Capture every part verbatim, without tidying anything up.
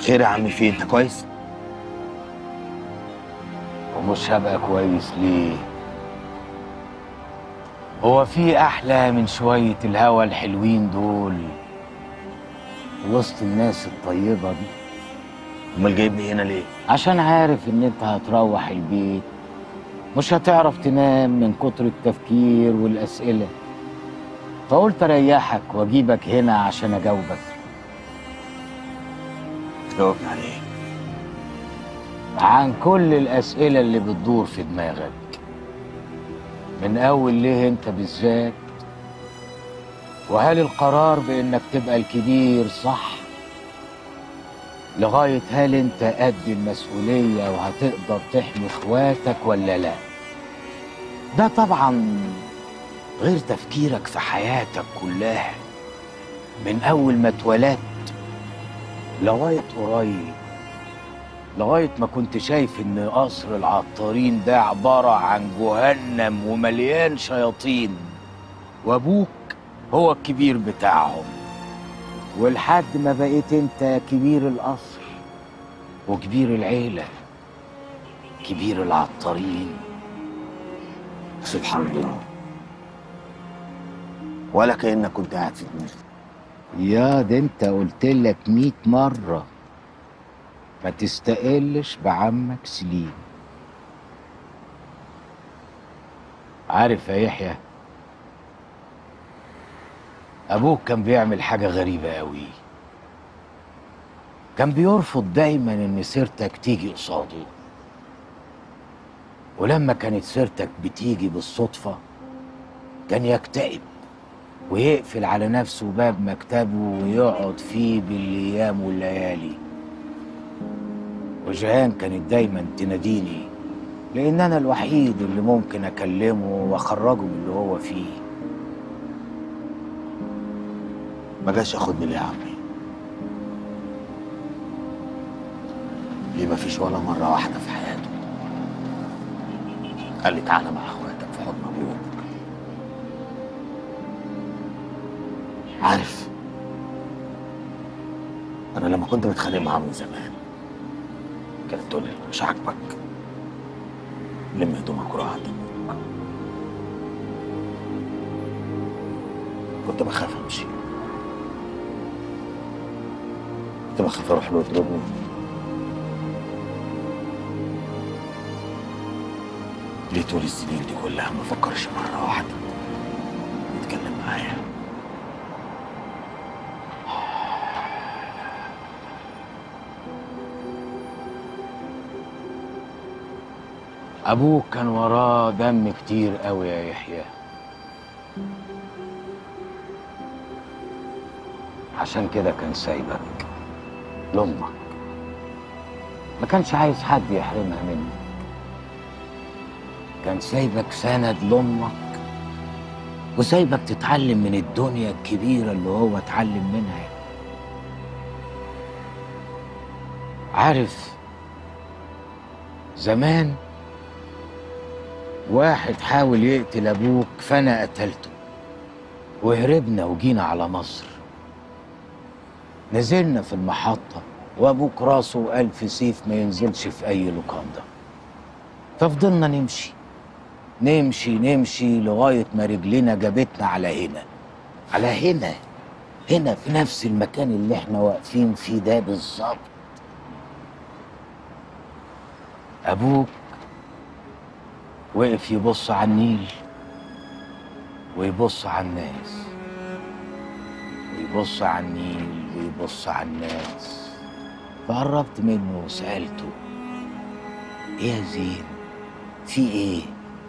خير يا عم، في انت كويس؟ ومش هبقى كويس ليه؟ هو في احلى من شويه الهوا الحلوين دول وسط الناس الطيبه دي؟ امال جايبني هنا ليه؟ عشان عارف ان انت هتروح البيت مش هتعرف تنام من كتر التفكير والاسئله، فقلت اريحك واجيبك هنا عشان اجاوبك. جاوبني على ايه؟ عن كل الاسئله اللي بتدور في دماغك، من اول ليه انت بالذات، وهل القرار بانك تبقى الكبير صح، لغايه هل انت قد المسؤوليه وهتقدر تحمي اخواتك ولا لا. ده طبعا غير تفكيرك في حياتك كلها من اول ما اتولدت لغايه قريب، لغايه ما كنت شايف ان قصر العطارين ده عباره عن جهنم ومليان شياطين، وابوك هو الكبير بتاعهم، ولحد ما بقيت انت كبير القصر وكبير العيله، كبير العطارين. سبحان الله، ولا كأنك كنت قاعد في دماغي. يا ده انت قلت لك مية مرة ما تستقلش بعمك سليم. عارف يا يحيى، ابوك كان بيعمل حاجة غريبة قوي، كان بيرفض دايما ان سيرتك تيجي قصاده، ولما كانت سيرتك بتيجي بالصدفة كان يكتئب ويقفل على نفسه باب مكتبه ويقعد فيه بالايام والليالي. وجهان كانت دايما تناديني لان انا الوحيد اللي ممكن اكلمه واخرجه من اللي هو فيه. ما جاش ياخدني ليه يا عمي؟ ليه ما فيش ولا مرة واحدة في حياته قال لي تعالى مع اخواتك في حضن ابوك؟ عارف، انا لما كنت بتخانق معاه من زمان كانت تقول لي مش عاجبك لم هدومك وروح عند ابوك. كنت بخاف امشي، كنت بخاف اروح له يضربني. ليه طول السنين دي كلها ما فكرش مرة واحدة يتكلم معايا؟ ابوك كان وراه دم كتير قوي يا يحيى، عشان كده كان سايبك لامك، ما كانش عايز حد يحرمها منك، كان سايبك سند لامك وسايبك تتعلم من الدنيا الكبيرة اللي هو اتعلم منها. عارف زمان واحد حاول يقتل ابوك فانا قتلته وهربنا وجينا على مصر، نزلنا في المحطة وابوك راسه ألف سيف ما ينزلش في اي لوكاندا، ففضلنا نمشي نمشي نمشي لغاية ما رجلنا جابتنا على هنا، على هنا هنا في نفس المكان اللي احنا واقفين فيه ده بالظبط. ابوك وقف يبص على النيل ويبص على الناس ويبص على النيل ويبص على الناس، فقربت منه وسألته ايه يا زين في ايه؟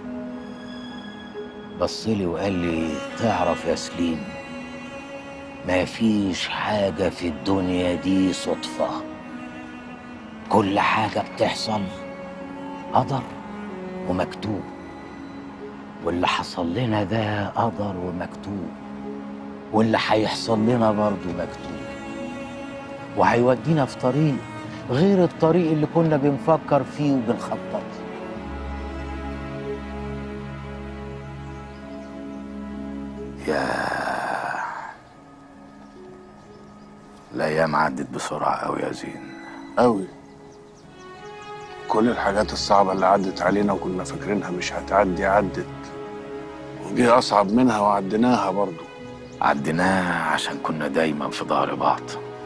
بصلي وقال لي تعرف يا سليم، ما فيش حاجة في الدنيا دي صدفة، كل حاجة بتحصل قدر ومكتوب، واللي حصل لنا ده قدر ومكتوب، واللي هيحصل لنا برضه مكتوب، وهيودينا في طريق غير الطريق اللي كنا بنفكر فيه وبنخطط. يا الايام عدت بسرعة قوي يا زين. قوي. كل الحاجات الصعبة اللي عدت علينا وكنا فاكرينها مش هتعدي عدت، وجه أصعب منها وعديناها برضو. عديناها عشان كنا دايما في ظهر بعض.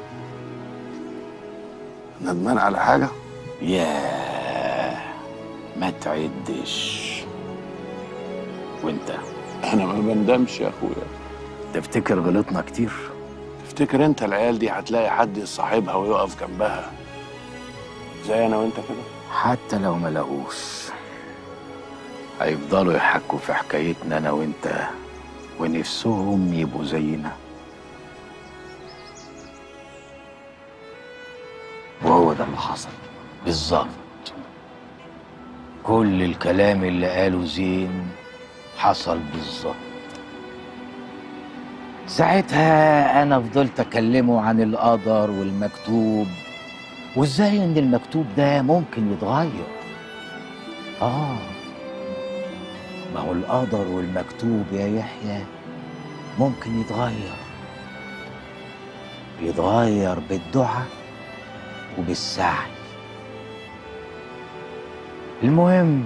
ندمان على حاجة؟ ياه ما تعدش. وانت؟ أنا ما بندمش يا أخويا. تفتكر غلطنا كتير؟ تفتكر أنت العيال دي هتلاقي حد يصاحبها ويقف جنبها زي أنا وأنت كده؟ حتى لو ما لقوش هيفضلوا يحكوا في حكايتنا انا وانت ونفسهم يبقوا زينا. وهو ده اللي حصل بالظبط. كل الكلام اللي قاله زين حصل بالظبط. ساعتها انا فضلت اكلمه عن القدر والمكتوب وازاي ان المكتوب ده ممكن يتغير. اه ما هو القدر والمكتوب يا يحيى ممكن يتغير. يتغير بالدعاء وبالسعي. المهم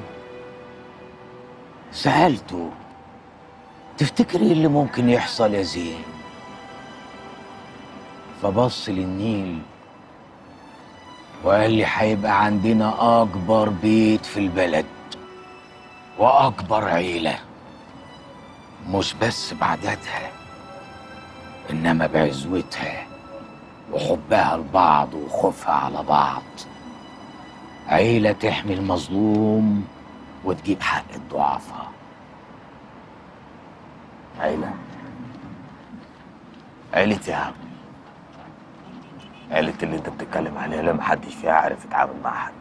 سألته تفتكر ايه اللي ممكن يحصل يا زين؟ فبص للنيل وقال لي هيبقى عندنا اكبر بيت في البلد واكبر عيلة، مش بس بعددها انما بعزوتها وحبها لبعض وخوفها على بعض. عيلة تحمي المظلوم وتجيب حق الضعفاء. عيلة عيلة يا عم، عيلة اللي انت بتتكلم عليها لما محدش فيها عارف يتعامل مع حد.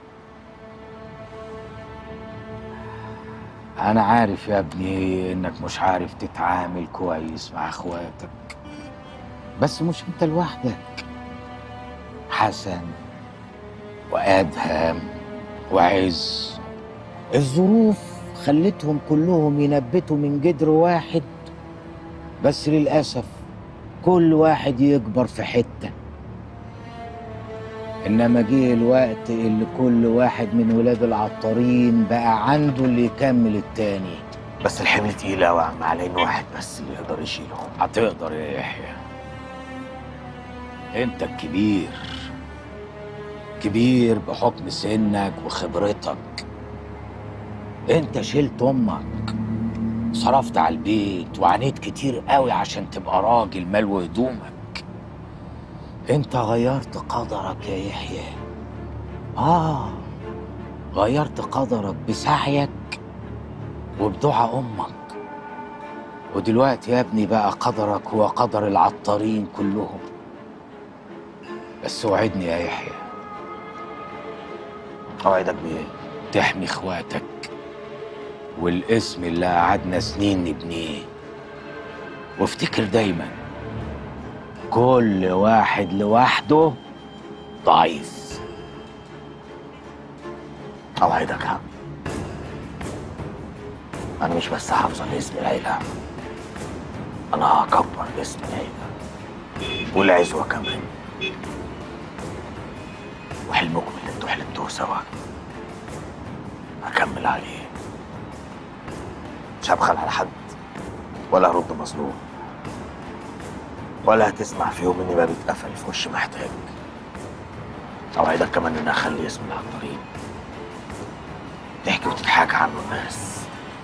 انا عارف يا ابني انك مش عارف تتعامل كويس مع اخواتك، بس مش انت لوحدك. حسن وادهم وعز الظروف خلتهم كلهم ينبتوا من جدر واحد، بس للاسف كل واحد يكبر في حته. انما جه الوقت اللي كل واحد من ولاد العطارين بقى عنده اللي يكمل التاني. بس الحمل تقيل قوي يا عم على ان واحد بس اللي يقدر يشيله. هتقدر يا يحيى، انت الكبير، كبير بحكم سنك وخبرتك. انت شلت امك، صرفت على البيت وعانيت كتير قوي عشان تبقى راجل ملو هدومك. انت غيرت قدرك يا يحيى. اه غيرت قدرك بسعيك وبدعاء امك. ودلوقتي يا ابني بقى قدرك هو قدر العطارين كلهم. بس وعدني يا يحيى. اوعدك بايه؟ تحمي اخواتك والاسم اللي قعدنا سنين نبنيه. وافتكر دايما كل واحد لوحده ضعيف. اوعدك يا عم، انا مش بس هحافظ اسم العيلة، انا هكبر اسم العيلة والعزوة كمان. وحلمكم اللي انتوا حلمتوه سوا هكمل عليه. مش هبخل على حد ولا هرد مظلوم، ولا هتسمع في يوم اني باب اتقفل في وش محتاج. اوعدك كمان اني اخلي اسم العطارين تحكي وتتحاكى عنه الناس.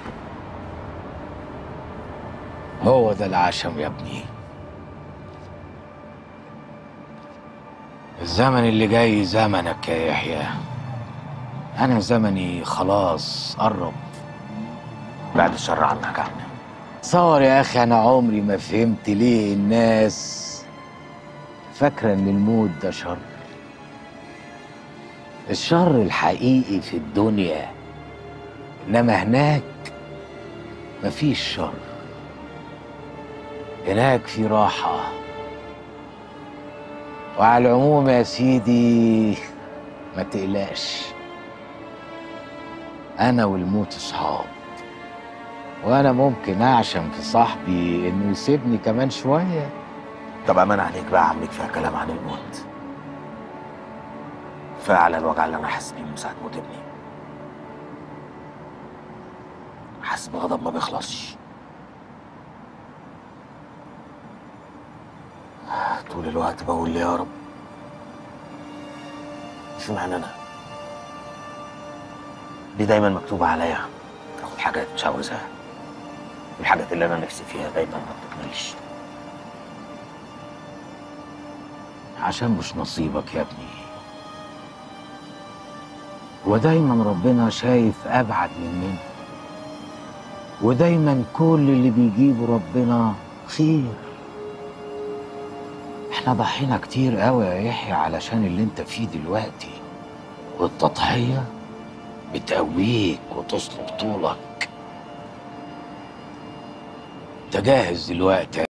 هو ده العشم يا ابني. الزمن اللي جاي زمنك يا يحيى. انا زمني خلاص قرب. بعد الشر عنك يا عم. تصور يا اخي انا عمري ما فهمت ليه الناس فاكره ان الموت ده شر. الشر الحقيقي في الدنيا، انما هناك مفيش شر. هناك في راحه. وعلى العموم يا سيدي ما تقلقش، انا والموت اصحاب. وانا ممكن اعشم في صاحبي انه يسيبني كمان شويه. طب امان عليك بقى يا عم، كفايه كلام عن الموت. كفايه على الوجع اللي انا حاسس بيه من ساعه موت ابني. حاسس بغضب ما بيخلصش. طول الوقت بقول لي يا رب اشمعنى انا؟ دي دايما مكتوبه عليا اخد حاجات مش عاوزها، والحاجات اللي انا نفسي فيها دايما ما بتكملش. عشان مش نصيبك يا ابني، ودايما ربنا شايف ابعد مننا، ودايما كل اللي بيجيبه ربنا خير. احنا ضحينا كتير قوي يا يحيى علشان اللي انت فيه دلوقتي، والتضحية بتقويك وتصلب طولك. انت جاهز دلوقتي